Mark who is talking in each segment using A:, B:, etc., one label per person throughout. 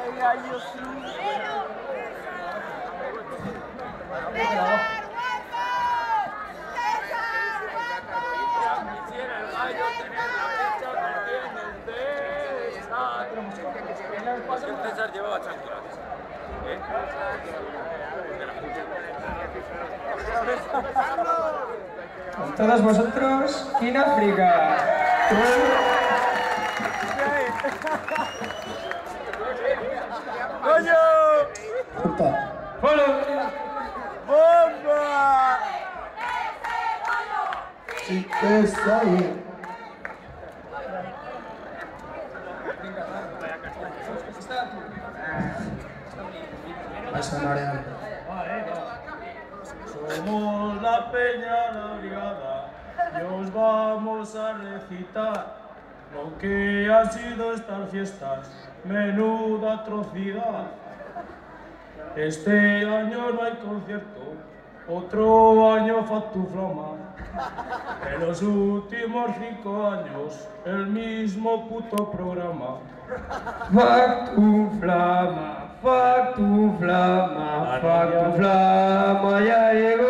A: César llevaba chanclas.
B: Con todos vosotros, en África.
A: ¡Coño!
B: ¡Follow!
A: ¡Bomba!
C: Sí que está bien. Pasa, Mariano.
D: Somos la peña, la brigada, y os vamos a recitar lo que han sido estas fiestas, menuda atrocidad. Este año no hay concierto, otro año fatuflama. En los últimos 5 años, el mismo puto programa.
B: Factuflama, factuflama, factuflama, ya llegó.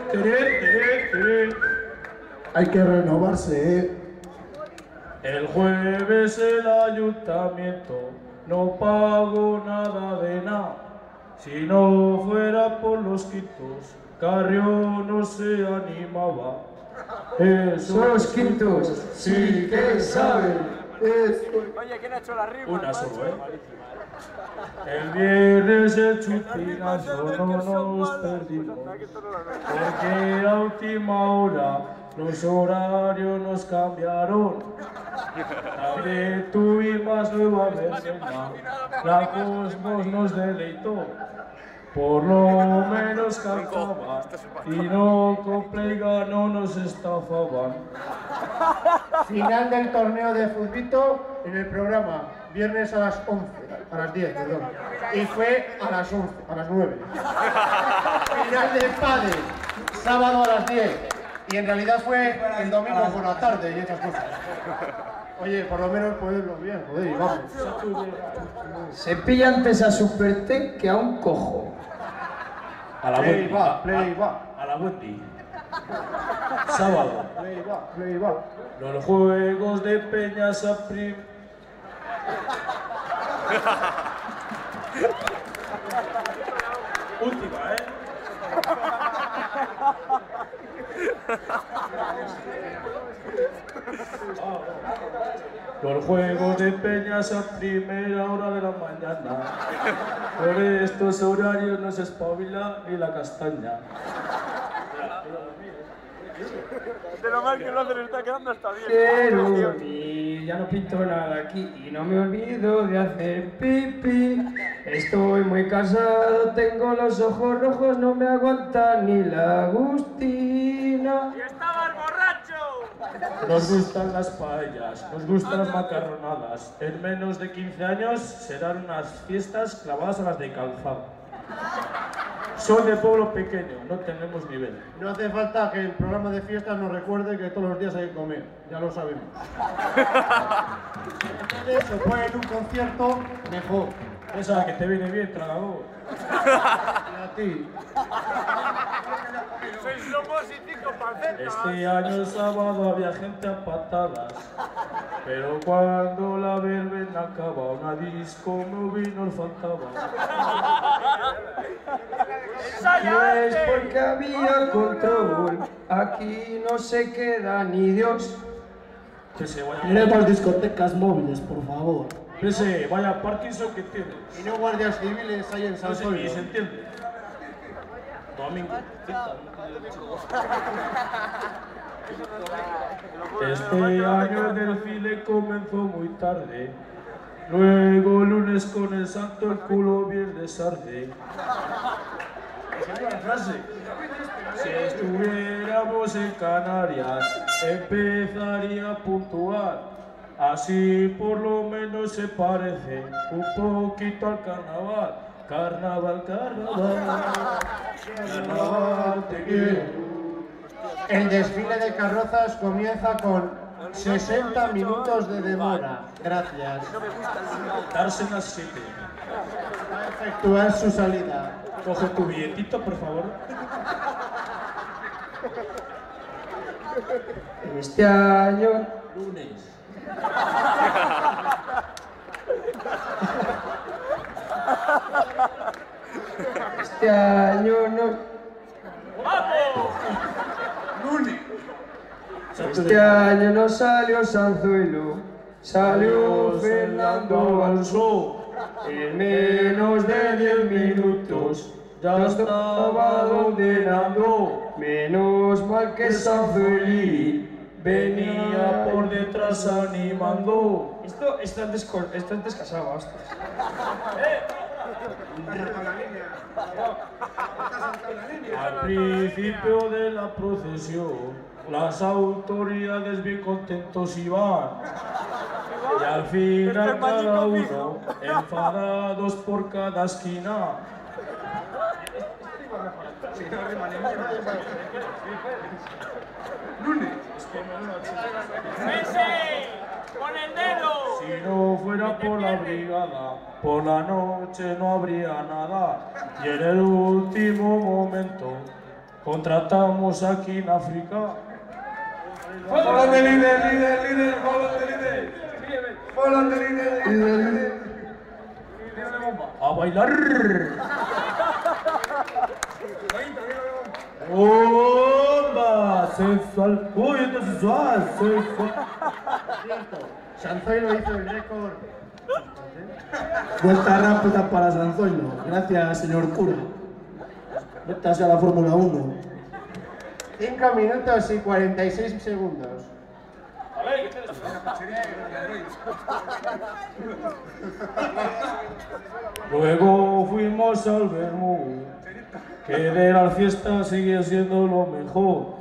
C: Hay que renovarse, ¿eh?
D: El jueves el ayuntamiento no pagó nada de nada. Si no fuera por los quintos, Carrión no se animaba.
B: Esos quintos sí que saben.
A: Oye, ¿quién ha hecho la rima?
D: Una solo, ¿eh? El viernes el chupinazo no nos perdimos, porque a última hora los horarios nos cambiaron. También tuvimos nueva versión, la Cosmos nos deleitó. Por lo menos cantaba y no con Pleiga no nos estafaban.
C: Final del torneo de futbito en el programa, viernes a las 11, a las 10, perdón. Y fue a las 11, a las 9. Final del pádel, sábado a las 10. Y en realidad fue el domingo por la tarde y esas cosas. Oye, por lo menos poderlo bien, joder, y vamos.
B: Se pilla antes a Supertec que a un cojo.
D: A la
C: Play
D: Wendy.
C: va, play va.
D: A la Wendy. Sábado.
C: Play va, play va.
D: Los juegos de Peñas a prim... Última, ¿eh? Los juegos de Peñas a primera hora de la mañana. Por estos horarios no se espabila ni la castaña.
A: De lo mal que lo hacen está quedando hasta bien.
B: Quiero dormir, ya no pinto nada aquí y no me olvido de hacer pipí. Estoy muy cansado, tengo los ojos rojos, no me aguanta ni la Agustina.
A: ¡Y estabas borracho!
D: Nos gustan las paellas, nos gustan las macarronadas. En menos de 15 años serán unas fiestas clavadas a las de calzado. Soy de pueblo pequeño, no tenemos nivel.
C: No hace falta que el programa de fiestas nos recuerde que todos los días hay que comer, ya lo sabemos. Entonces, se puede en un concierto mejor.
D: Esa que te viene bien, tragador.
C: Y a ti.
A: Sois lomos y 5 pacetas.
D: Este año sábado había gente a patadas, pero cuando la verbena acaba, una disco móvil nos faltaba.
B: No es porque había control, aquí no se queda ni Dios.
D: Que se vaya,
C: Iremos discotecas móviles, por favor.
D: que se vaya Parkinson que tiene.
C: Y no guardias civiles hay en San
D: No sé
C: Soy.
D: ni se entiende. Domingo. Este año el desfile comenzó muy tarde. Luego lunes con el santo el culo viernes arde. Esa es la frase. Si estuviéramos en Canarias, empezaría a puntuar. Así por lo menos se parece un poquito al carnaval. Carnaval, carnaval, carnaval te quiero.
C: El desfile de carrozas comienza con 60 minutos de demora. Gracias.
D: Darse las 7.
C: Va a efectuar su salida.
D: Coge tu billetito, por favor.
B: Este año...
D: Lunes.
B: Este año no... Este año no salió Sanzuelo, salió Fernando Alonso. En menos de 10 minutos ya estaba donde nadó. Menos mal que Sanzueli
D: Venía por detrás animando.
B: Esto es descasado, hostias.
D: Al principio de la procesión, las autoridades bien contentos iban. Y al final cada uno, enfadados por cada esquina.
A: ¡Con el dedo!
D: Si no fuera por la brigada, por la noche no habría nada. Y en el último momento, contratamos aquí en África.
B: ¡Follow líder! ¡Follow líder!
D: ¡A bailar! ¡Bomba! Sensual. ¡Uy, esto es sensual!
C: Sanzoilo hizo el récord.
E: Vuelta rápida para Sanzoilo. Gracias, señor cura. Métase a la Fórmula 1.
C: 5 minutos y 46 segundos.
D: Luego fuimos al Bermú, que de la fiesta sigue siendo lo mejor.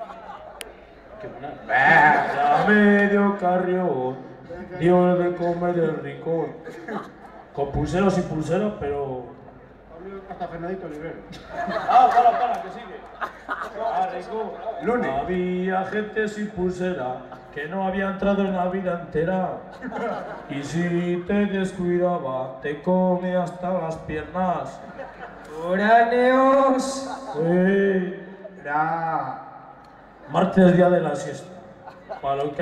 D: Ya medio carrión, dio de comer el ricón. Con pulseros y pulseras, pero...
C: Hasta Fernandito Olivero.
D: Para, que sigue. Lunes. Había gente sin pulsera que no había entrado en la vida entera. Y si te descuidaba, te come hasta las piernas.
B: ¡Foráneos!
D: Martes, día de la siesta. Para lo que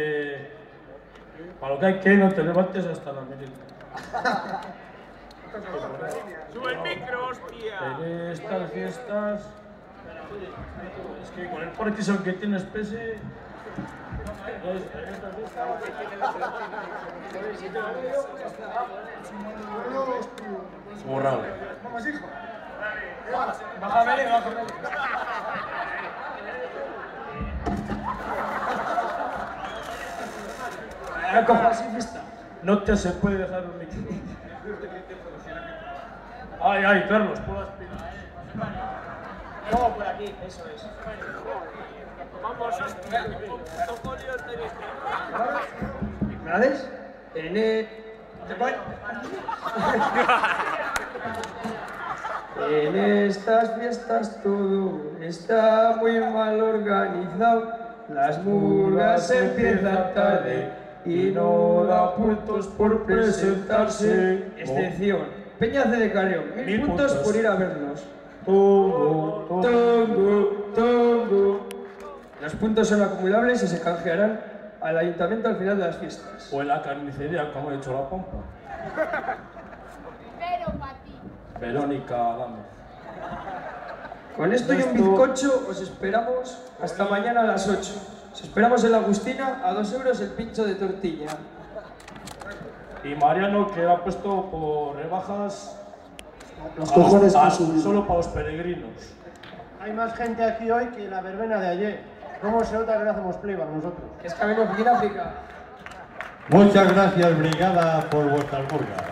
D: hay que no te levantes hasta la merienda.
A: ¡Sube el micro, hostia!
D: En estas fiestas... Es que con el Parkinson que tienes pese... Es borrable.
B: Bájame.
D: No te se puede dejar un micro. Ay, Carlos, ¿puedo aspirar?
B: No, por aquí, eso es.
A: Vamos, hostia.
B: ¿Me la des? En estas fiestas todo está muy mal organizado. Las murgas empiezan tarde y no da puntos por presentarse. Excepción, Peñace de Carrión, 1000 puntos por ir a vernos. Tongo. Los puntos son acumulables y se canjearán al ayuntamiento al final de las fiestas.
D: O en la carnicería, como ha hecho la pompa.
F: Pero para ti.
D: Verónica Adame.
B: Con esto y un bizcocho os esperamos hasta mañana a las 8. Os esperamos en la Agustina a 2 euros el pincho de tortilla.
D: Y Mariano, que ha puesto por rebajas
E: Los cojones que subir.
D: solo para los peregrinos.
C: Hay más gente aquí hoy que la verbena de ayer. ¿Cómo se nota que no hacemos playback nosotros?
B: Que es que ha venido aquí en África.
G: Muchas gracias, brigada, por vuestras murgas.